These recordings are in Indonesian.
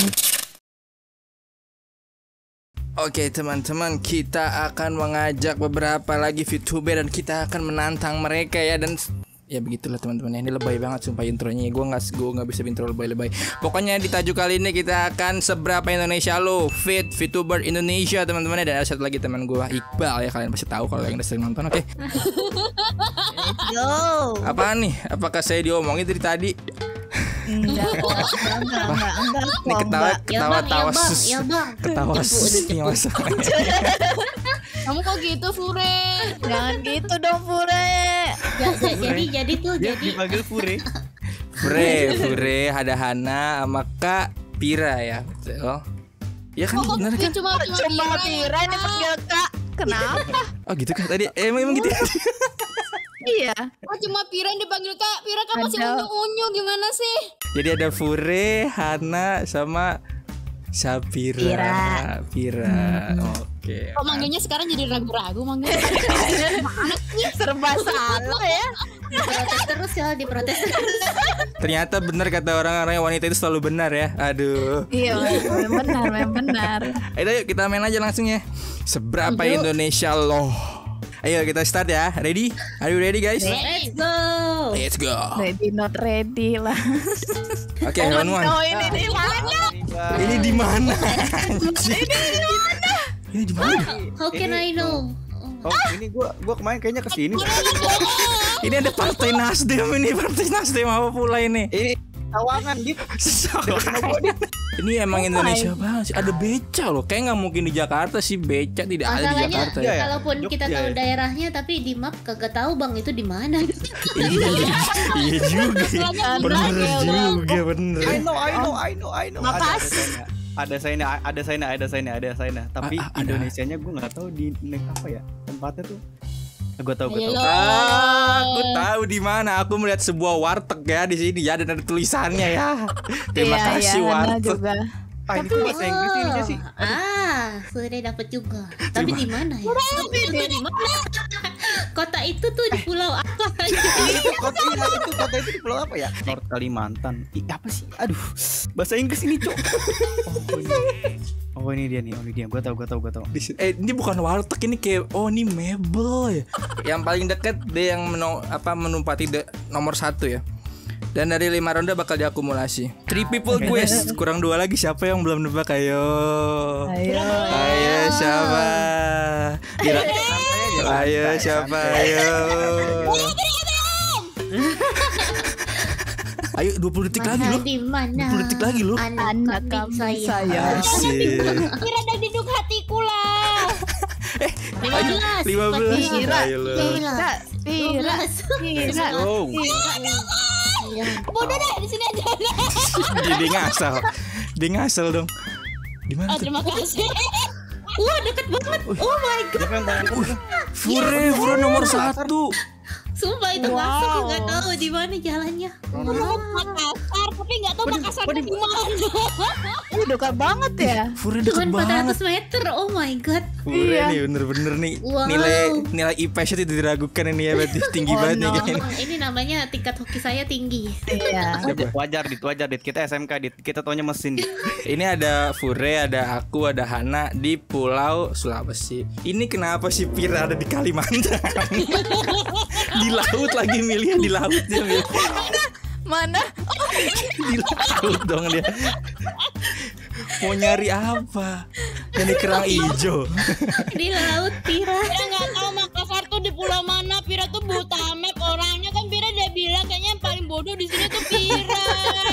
Oke teman-teman, kita akan mengajak beberapa lagi VTuber dan kita akan menantang mereka ya. Dan ya begitulah teman-teman, ini lebay banget sumpah intronya. Gue nggak bisa intro lebay-lebay. Pokoknya di tajuk kali ini kita akan seberapa Indonesia lo VTuber Indonesia teman-teman. Dan ada satu lagi teman gue, Iqbal ya, kalian pasti tahu kalau yang udah sering nonton. Oke. Yo. Apaan nih? Apakah saya diomongin dari tadi? Enggak. Ini ketawa sus. Ya bang. Ketawa sus nih masalahnya. Kamu kok gitu, Fure? Jangan gitu dong, Fure. Jadi tuh Dia jadi dipanggil Fure. Fure, ada Hana sama Kak Pira ya. Betul. Ya kan Kok benar kan? cuma Pira ini panggil Kak. Kenapa? Oh gitu kan tadi. Emang gitu. Iya. Oh cuma Pira yang dipanggil Kak. Pira kan masih Ada. unyu-unyu, gimana sih? Jadi ada Fure, Hana sama Sapira. Pira. Oke. Kok manggilnya sekarang jadi ragu-ragu manggilnya? Serba salah ya. diprotes terus ya, diprotes terus. Ternyata benar kata orang-orang, wanita itu selalu benar ya. Aduh. Iya, memang benar. Ayo yuk kita main aja langsung ya. Seberapa Indonesia loh? Ayo kita start ya. Ready? Are you ready guys? Let's go. Let's go. Ready not ready lah. Oke, round one. Oh ini di mana? Ini di mana? Ini di mana? How can I know? Oh, ini gua kemarin kayaknya kesini. Ini ada Partai Nasdem ini, Partai Nasdem apa pula ini? Ini Sawangan gitu. Ini emang Indonesia banget sih. Ada beca loh. Kayak nggak mungkin di Jakarta sih, beca tidak ada di Masalahnya Jakarta Iya, ya. ya. kalaupun kita Jogja tahu ya. daerahnya tapi di map kagak tahu bang itu di mana. Iya juga. Bener juga, bener. I know. Ada saya. Tapi Ada. Indonesianya gue nggak tahu di apa ya tempatnya tuh. Gue tahu. Ayo. Aku tahu di mana. Aku melihat sebuah warteg ya di sini ya, dan ada tulisannya ya. Terima kasih Hana warteg. juga. Ah, ini tuh bahasa Inggris ininya sih. Sudah dapat juga. Tapi di mana ya? Di mana? Kota itu tuh di pulau apa? Kota itu di pulau apa ya? North Kalimantan. Apa sih? Aduh, bahasa Inggris ini, Cok. Oh, ini dia nih. Gue tahu. Ini bukan warteg, ini kayak ini mebel ya. Yang paling dekat dia yang menumpati nomor 1 ya. Dan dari 5 ronde bakal diakumulasi. 3 people quiz. Kurang 2 lagi, siapa yang belum nebak? Ayo siapa? Ayo siapa? Ayo 20 detik lagi loh. Di mana? 20 detik lagi loh. Anak kambing saya. Asik. Kira ada di duduk hatiku lah. 15. 15. Ayo lo. Pira. Oh, Bodoh deh, di sini aja. Dia ngasal dong. Di mana tuh? Terima kasih. Wah deket banget. Oh my god. siapa yang paling Fure nomor 1. Sumpah itu masuk nggak tahu di mana jalannya. Makassar, tapi nggak tahu Makassarnya di mana. Dekat banget ya. Fure deket Cuma banget. 400 meter. Oh my god. Fure nih bener-bener nih. Wow. Nilai IPS-nya tidak diragukan ini ya, berarti tinggi banget nih kayaknya. Emang ini namanya tingkat hoki saya tinggi. Iya. wajar dit. Kita SMK dit. Kita taunya mesin dit. Ini ada Fure, ada aku, ada Hana di Pulau Sulawesi. Ini kenapa sih Pira ada di Kalimantan? Di laut lagi, milih di laut dia milih. Mana? Di laut dong dia. Mau nyari apa? Jadi kerang hijau. Di laut Pira. Pira nggak tahu Makassar tuh di pulau mana. Pira tuh buta map orangnya kan. Pira udah bilang kayaknya yang paling bodoh di sini tuh Pira.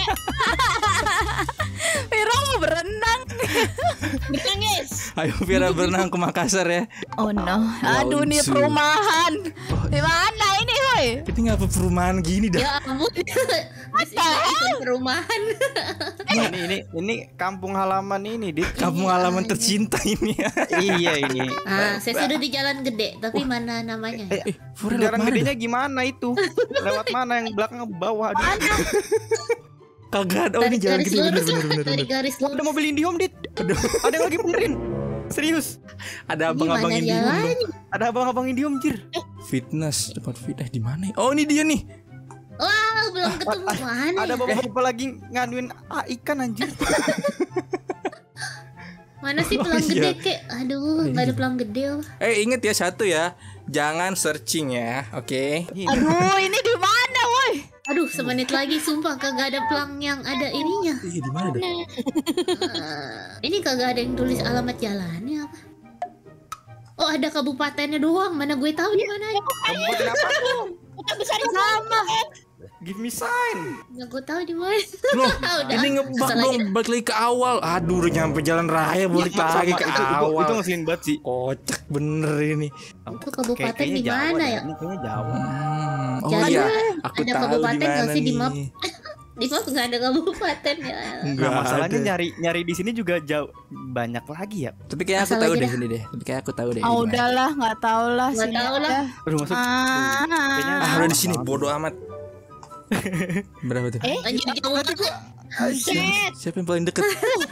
Pira mau berenang. Betul guys. Ayo Pira berenang ke Makassar ya. Oh no. Aduh nih Langsung. perumahan. Di mana ini, hoi? Ini ngapa perumahan gini dah? Ya ampun. Di sini bukan perumahan. Ini kampung halaman ini dit. Kampung halaman tercinta ini ya. Iya ini. Saya sudah di jalan gede, tapi mana namanya? Fure lewat Jalan mana? gedenya gimana itu? Lewat mana yang belakang ke bawah? Aduh. Kagak ada. Oh ini jalan gede bener. Dari garis Ada lurus. mobil Indihome dit. Ada yang lagi benerin. Serius. Ada abang-abang Gimana Indihome dong. jalannya? Ada abang-abang Indihome jir. Fitness tempat fit di mana? Ya? Oh ini dia nih. Wah, belum ketemu mana? Ada Ya? bapak-bapak lagi nganuin ikan anjir. Mana sih pelang gede kek? Aduh, nggak ada pelang gede. Inget ya satu ya, jangan searching ya, oke? Aduh, ini di mana, woi? Aduh, semenit lagi sumpah kagak ada pelang yang ada ininya. Iya di mana dah? Ini kagak ada yang tulis alamat jalannya apa? Oh, ada kabupatennya doang. Mana gue tahu di mana? Kabupaten apa tuh? Kota besar Sama. Give me sign. Nggak gue tahu di mana. Loh, Udah. ini ngebug Salah dong, balik lagi ke awal. Aduh, udah nyampe jalan raya, balik lagi ke awal. Itu ngeselin banget sih. Kocak bener ini. Itu kabupaten Kayaknya di Jawa mana dah. ya? Ini kayaknya Jawa. Oh Jangan iya, deh. aku Ada tahu di kabupaten nggak mana sih di nih. map? Di map nggak ada kabupaten ya. Nggak Nah, masalahnya ada. nyari di sini juga jauh banyak lagi ya. Tapi kayak aku Asal tahu aja deh dah. ini deh. Tapi kayak aku tahu deh. Ah di mana. udahlah, nggak tahu lah. Nggak sini tahu lah. aja. Aduh, masuk. Kayaknya Ah, udah di sini bodoh amat. Berapa tuh? Lanjut jauh tuh. Siapa yang paling deket?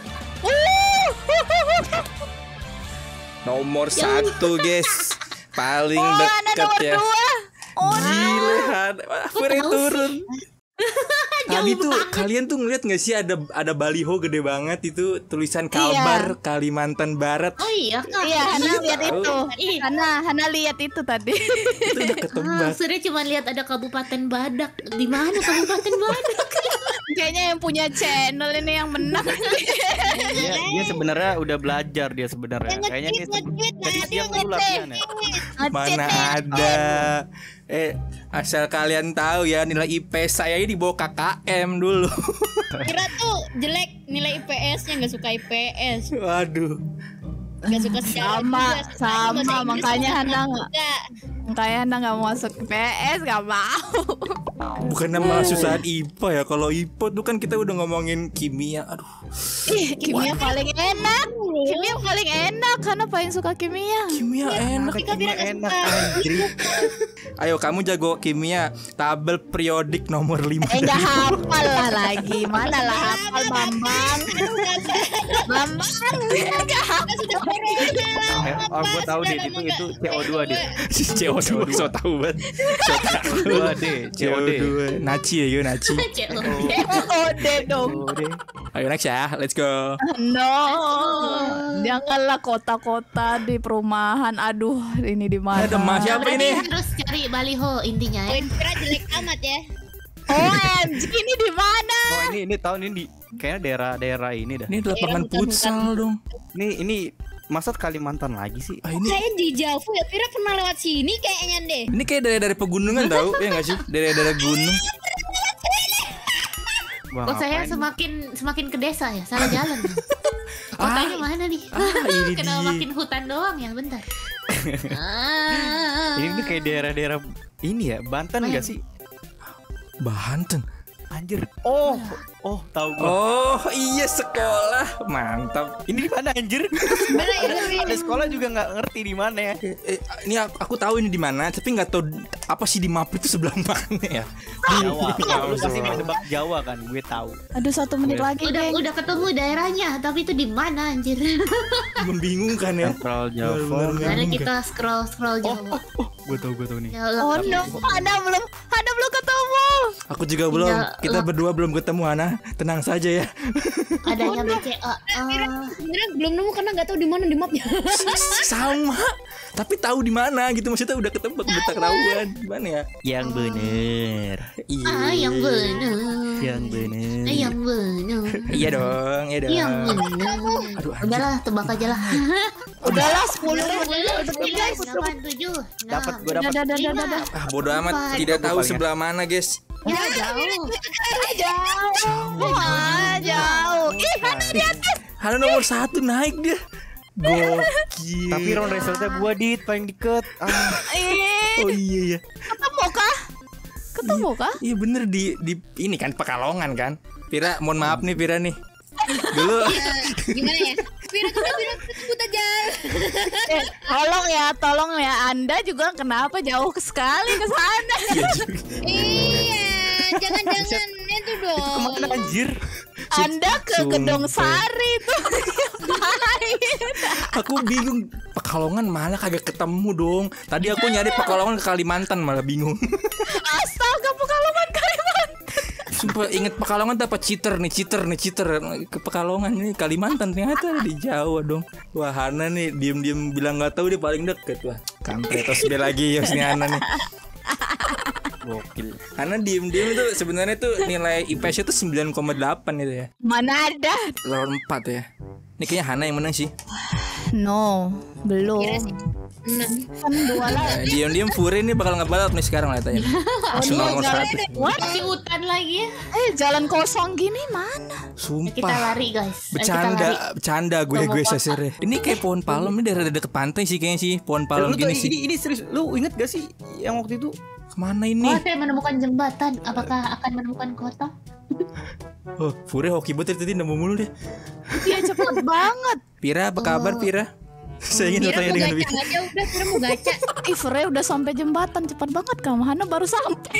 Nomor 1 guys. Paling Oh, ada deket nomor ya. 2. Oh, Gile, Fire tahu turun. Tadi tuh kalian tuh ngeliat gak sih ada baliho gede banget itu tulisan Kalbar Kalimantan Barat. Oh iya kak. iya, Hana lihat tahu. itu. Ih. Hana lihat itu tadi. Itu udah ketebak. Surya cuma lihat ada kabupaten Badak. Di mana kabupaten Badak? Kayaknya yang punya channel ini yang menang. Dia sebenarnya udah belajar dia sebenarnya. Kayaknya dia tadi siang dulu latihan ya. Mana ada. Asal kalian tahu ya nilai IP saya ini di bawah KKM dulu. Kira tuh jelek nilai IPS-nya, nggak suka IPS, Waduh. nggak suka sejarah Sama, juga, sama. bahasa Inggris Makanya juga Hana nggak. Makanya Hana nggak mau masuk PS, nggak mau. Bukan nama susahan IPA ya. Kalau IPA tuh kan kita udah ngomongin kimia. Aduh. Ih, kimia paling enak. Kimia paling enak karena paling suka kimia. Kimia enak. Kimia enak anjir. Ayo kamu jago kimia. Tabel periodik nomor 5. Nggak hafal lah lagi. Mana lah hafal Bambang. Bambang. Nggak hafal. Oh, gue tahu deh itu CO2 deh. CO2 so tahu banget. So tahu. CO2 COD. CO2. Naci ya, yo Naci. Ode dong. Ayo next ya. Let's go. No. Janganlah kota-kota di perumahan. Aduh, ini di mana? Ada Mas siapa Berarti ini? harus cari baliho intinya ya. Poin Pira jelek amat ya. OMG, ini di mana? Oh, ini tahun ini kayaknya daerah ini dah. Ini lapangan Bukan, futsal dong. Ini masa Kalimantan lagi sih? Ah, ini Saya di Javu ya, Pira pernah lewat sini kayaknya deh. ini kayak dari pegunungan tahu ya nggak sih? Dari gunung. Wah, Kok saya ngapain? semakin ke desa ya? Salah jalan. Kotanya mana nih? Ini Kenapa dia. makin hutan doang ya? Bentar. Ini kayak daerah-daerah ini ya, Banten enggak sih? Banten. Anjir. Oh, tahu gua. Oh iya sekolah. Mantap. Ini di mana anjir? Ada sekolah juga nggak ngerti di mana ya. Ini aku tahu ini di mana, tapi nggak tahu apa sih di map itu sebelah mana ya. Jawa. Lu pasti nebak Jawa kan, gue tahu. Aduh, 1 menit lagi, geng. Udah ketemu daerahnya, tapi itu di mana anjir? Membingungkan ya. Sentral Jawa. Bener-bener. Karena kita scroll Jawa. Gue tahu nih. Ya Allah. Oh no, Hana belum ketemu. Aku juga belum. Tinggal Kita berdua belum ketemu Hana. Tenang saja ya. Adanya BCA. Sebenarnya belum nemu karena nggak tahu di mana di mapnya. Sama. Tapi tahu di mana gitu, maksudnya udah ketemu udah ketahuan di mana ya? Yang bener. Iya. Yang bener. Yang bener. Yang bener. Iya dong, iya dong. Yang bener. Aduh, anjir. Udahlah, tebak aja lah. Udahlah 10 8, 7, 6. Dapat gue dapat. Dadah. Ah, bodo amat, tidak tahu sebelah mana, guys. Ya jauh. Jauh. Ih, Hana di atas. Hana nomor 1 naik dia. Gokil. Tapi round resultnya gue paling deket. Ih, Oh iya ya. ketemu kah? Iya bener di ini kan Pekalongan kan. Pira, mohon maaf nih Pira nih. Dulu Gimana ya? Pira sebut aja. Tolong ya, Anda juga kenapa jauh sekali ke sana? Iya, jangan-jangan itu dong. Kemana anjir? Anda ke Gedong Sari tuh. aku bingung Pekalongan mana kagak ketemu dong. Tadi aku nyari Pekalongan ke Kalimantan malah bingung. Astaga, Pekalongan Kalimantan. inget Pekalongan dapat cheater nih. Ke Pekalongan ini Kalimantan ternyata di Jawa dong. Wah, Hana nih diem bilang nggak tahu dia paling deket. Wah, kampret terus dia lagi ya si Hana nih. Gokil. Hana diem tuh sebenarnya tuh nilai IPS-nya tuh 9,8 itu ya. Mana ada? Lawan 4 ya. Ini kayaknya Hana yang menang sih. No, belum. Kira sih. Nah, Kan 2 lah. Diem Furi ini bakal ngebalap nih sekarang katanya. Langsung nomor 100. Di hutan lagi ya. Jalan kosong gini mana? Kita Sumpah. lari guys. Kita lari. Bercanda gue sasirnya. Ini kayak pohon palem ini daerah deket pantai sih kayaknya sih. Pohon palem Lu gini tuh sih. ini serius. Lu inget gak sih yang waktu itu? Kemana ini? Oh, saya menemukan jembatan. Apakah akan menemukan kota? Oh, Furi hoki banget tadi nemu mulu deh. Iya cepet banget. Pira, apa kabar Pira? Saya ingin Pira bertanya mau dengan gacha Pira. aja udah, Pira mau gacha. Fre udah sampai jembatan cepat banget kamu. Hana baru sampai.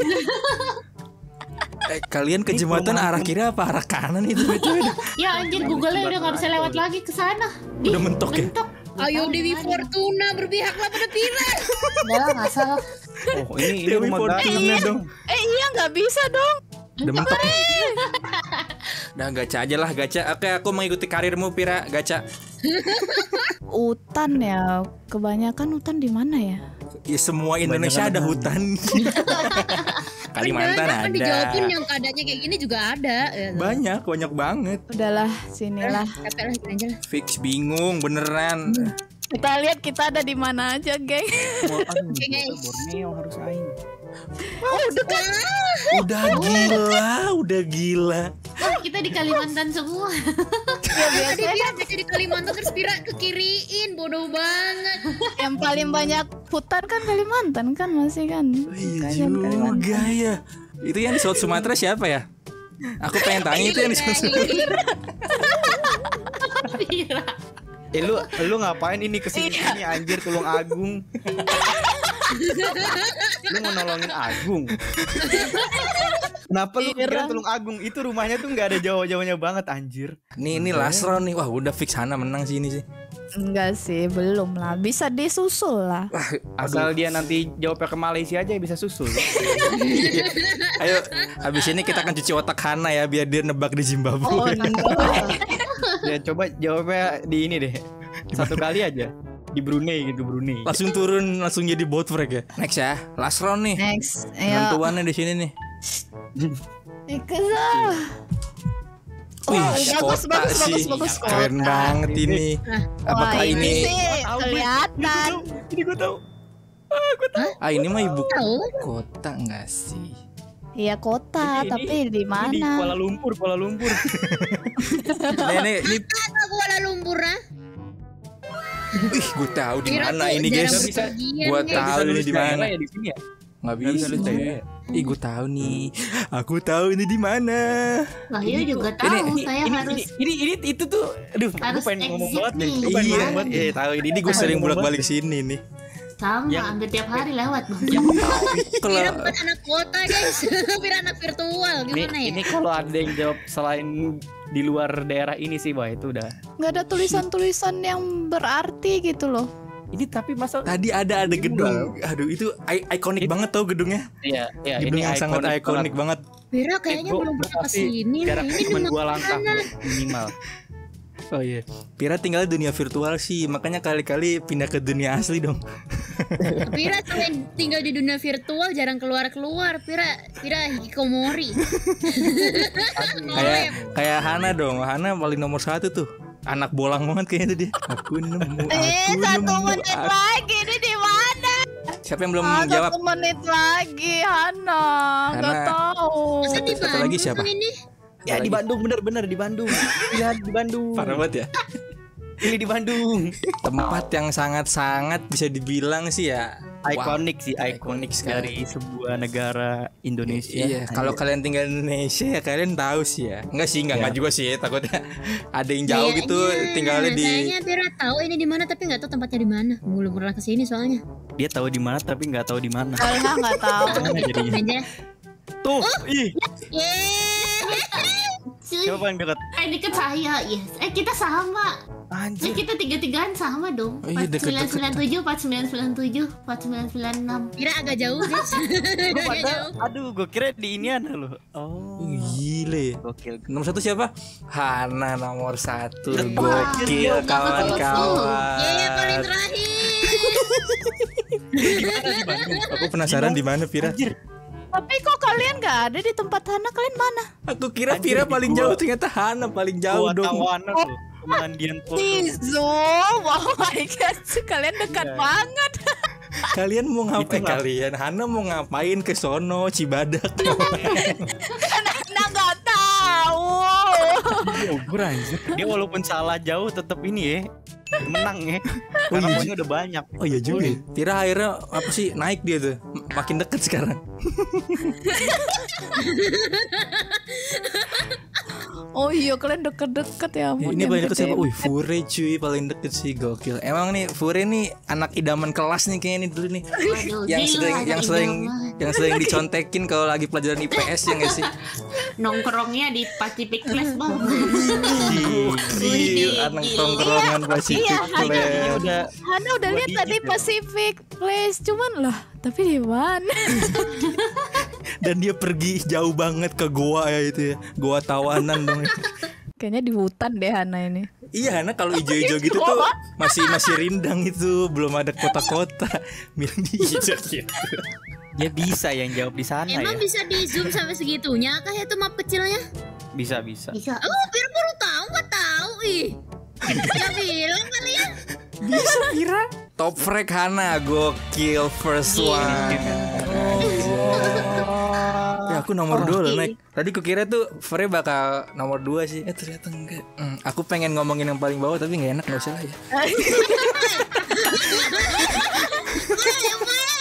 Kalian ke jembatan arah kiri apa arah kanan itu? Ya anjir, Google-nya udah gak bisa lewat lagi ke sana. Udah mentok ya? Ayo Dewi Fortuna berpihaklah pada Pira. Udah gak salah. Oh, ini Dewi rumah Fortuna gacha. dong. Iya nggak bisa dong. Udah mentok. Udah gacha aja lah gacha. Oke, aku mengikuti karirmu Pira, gacha. Hutan ya. Kebanyakan hutan di mana ya? Ya semua Indonesia ada hutan. Kalimantan Kan dijawabin ada. yang keadaannya kayak gini juga ada. Ya, Banyak banget. Udahlah, sinilah. capek lah gini aja lah. Fix bingung beneran. Kita lihat kita ada di mana aja, geng. Oke, guys. Borneo harus aing. Udah gila. Oh, kita di Kalimantan semua. Tadi dia baca di Kalimantan terus Pira ke kiriin, bodoh banget. Yang paling banyak hutan kan Kalimantan kan masih kan. Iya juga ya. Itu yang di South Sumatera siapa ya? Aku pengen tanya itu yang di South Sumatera. Pira. Lu ngapain ini kesini anjir Tulung Agung? Lu mau nolongin Agung? Kenapa lu kira Tulung Agung? Itu rumahnya tuh nggak ada Jawa-Jawanya banget anjir. Ini last round nih. Wah, udah fix Hana menang sih ini sih. Enggak sih, belum lah. Bisa disusul lah. Asal dia nanti jawabnya ke Malaysia aja bisa susul. Ayo, habis ini kita akan cuci otak Hana ya biar dia nebak di Zimbabwe. Oh, enggak. Ya coba jawabnya di ini deh. Satu kali aja. Di Brunei gitu, Brunei. Langsung turun, langsung jadi boat frag ya. Next ya, last round nih. Next. Ayo. Penentuannya di sini nih. Ikut. Wih, bagus, kota bagus, sih. bagus, bagus. Keren banget ini. Apakah Wah, ini? sih kelihatan. Ini gue tahu. Ini mah ibu Tahu? kota enggak sih? Iya kota, Ini- tapi di Ini mana? Kuala Lumpur. Ini Kata Kuala Lumpur ah. Wih, gue tahu di Pira mana tuh ini jarang guys. bepergian, Gua guys. tahu ini di mana. Ya, di sini ya. Nggak Nggak bisa bisa. lu daerah. Ih, gue tahu nih. Aku tahu ini di mana. Wahyu juga tahu saya harus Ini itu tuh aduh, gue Harus pengen ngomong exit banget nih. nih. Gue pengen Iya, ngomong banget. tahu ini gue sering bolak-balik sini nih. sama, Yang- hampir tiap hari lewat bang. Kalau Pira bukan anak kota guys. Pira anak virtual gimana ya? Ini kalau ada yang jawab selain di luar daerah ini sih, wah itu udah. Nggak ada tulisan-tulisan yang berarti gitu loh. Ini tapi masa tadi ada gedung. Aduh, itu ikonik banget tau gedungnya. Iya, Gedung yang sangat ikonik banget. Pira kayaknya belum pernah kesini nih. jarak Ini cuma di 2 langkah minimal. Oh iya. Pira tinggal di dunia virtual sih, makanya kali-kali pindah ke dunia asli dong. Pira selain tinggal di dunia virtual jarang keluar. Pira hikikomori. Kayak Hana dong. Hana paling nomor 1 tuh. Anak bolang banget kayaknya tuh dia. Aku nemu. 1 menit lagi ini di mana? Siapa yang belum Ah, jawab? 1 menit lagi, Hana. Nggak Hana. tahu. Masa di Satu lagi Bandung siapa? ini? Ya di Bandung, bener-bener di Bandung. Iya di Bandung. Parah banget ya. Ini di Bandung. Tempat yang sangat-sangat bisa dibilang sih ya. Ikonik sih, Ikonik sekali. dari sebuah negara Indonesia. Iya, kalau kalian tinggal di Indonesia ya kalian tahu sih ya. Enggak sih, enggak juga sih. Takutnya ada yang jauh gitu tinggalnya di Kayaknya Pira tahu ini di mana tapi nggak tahu tempatnya di mana. Belum pernah kesini soalnya. Dia tahu di mana tapi nggak tahu di mana. Kayaknya nggak tahu. Mana jadinya? Aja. Tuh, ih, Cuy, siapa yang dekat? deket saya, yes. Kita sama. Anjir. Kita 3-3an sama dong. Oh iya, deket-deket. 4997, 4997, 4996. Pira agak jauh guys. Lu pada, aduh, gue kira di inian lo. Oh. Gile. Gokil. Nomor 1 siapa? Hana nomor 1. Gokil kawan-kawan. Paling terakhir. Aku penasaran di mana Pira. Tapi kok kalian nggak ada di tempat Hana? Kalian mana? Aku kira Anjir, Pira di paling gua. jauh, ternyata Hana paling jauh Gua dong. tawanan tuh. Pemandian foto. Tizo, oh my god, kalian dekat Iya. banget. Kalian mau ngapain? Itulah. Kalian Hana mau ngapain ke sono Cibadak? Kan Hana nggak tahu. Bogor anjir. Dia walaupun salah jauh tetap ini ya. Menang ya. Karena poinnya udah banyak. Oh iya juga. Pira akhirnya apa sih naik dia tuh. Makin deket sekarang. Oh iya, kalian deket-deket ya ampun. Ini yang paling deket gede. siapa? Wih, Fure cuy paling deket sih, gokil. Emang nih Fure nih anak idaman kelas nih kayaknya nih dulu nih. Waduh, yang gila, sering anak idaman. sering dicontekin kalau lagi pelajaran IPS ya nggak sih? Nongkrongnya di Pacific Place bang. Gokil, anak tongkrongan Pacific iya, Ini Place. udah Hana udah Dua lihat tadi digit ya. Pacific Place, cuman lah, tapi di mana? Dan dia pergi jauh banget ke goa ya itu ya. Goa Tawanan dong. Kayaknya di hutan deh Hana ini. Iya, Hana kalau ijo-ijo gitu tuh masih rindang itu, belum ada kota-kota. Bilang di hijau gitu. dia bisa yang jawab di sana Emang ya. bisa di zoom sampai segitunya kah itu map kecilnya? Bisa. Bisa. Oh, Pira baru tahu nggak tahu ih. Ya bilang kali ya. Bisa Pira. Top frag Hana, gokil first one. Ya aku nomor 2 loh naik. Tadi kukira tuh Frey bakal nomor 2 sih. Ternyata enggak. Aku pengen ngomongin yang paling bawah tapi nggak enak, nggak usah lah ya. Yang mana?